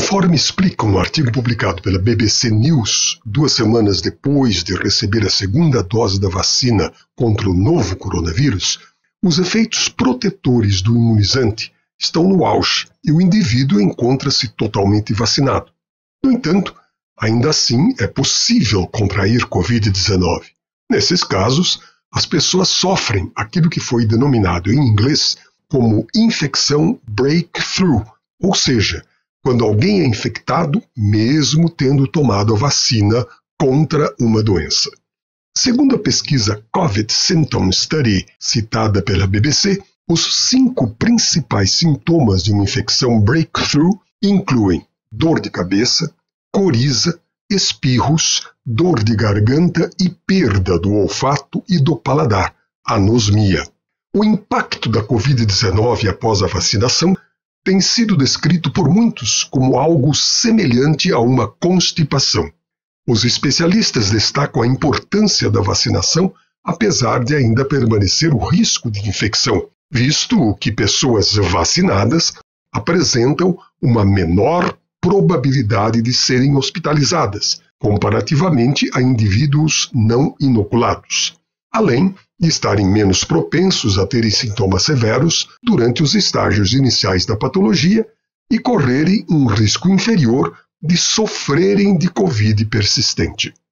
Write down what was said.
Conforme explica um artigo publicado pela BBC News 2 semanas depois de receber a segunda dose da vacina contra o novo coronavírus, os efeitos protetores do imunizante estão no auge e o indivíduo encontra-se totalmente vacinado. No entanto, ainda assim é possível contrair Covid-19. Nesses casos, as pessoas sofrem aquilo que foi denominado em inglês como infecção breakthrough, ou seja, quando alguém é infectado mesmo tendo tomado a vacina contra uma doença. Segundo a pesquisa COVID Symptom Study, citada pela BBC, os 5 principais sintomas de uma infecção breakthrough incluem dor de cabeça, coriza, espirros, dor de garganta e perda do olfato e do paladar, anosmia. O impacto da Covid-19 após a vacinação tem sido descrito por muitos como algo semelhante a uma constipação. Os especialistas destacam a importância da vacinação, apesar de ainda permanecer o risco de infecção, visto que pessoas vacinadas apresentam uma menor probabilidade de serem hospitalizadas, comparativamente a indivíduos não inoculados, além de estarem menos propensos a terem sintomas severos durante os estágios iniciais da patologia e correrem um risco inferior de sofrerem de Covid persistente.